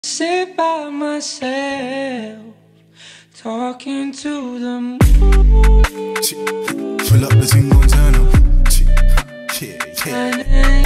Sit by myself, talking to the moon. Fill up the thing, gon' turn up. Yeah, yeah.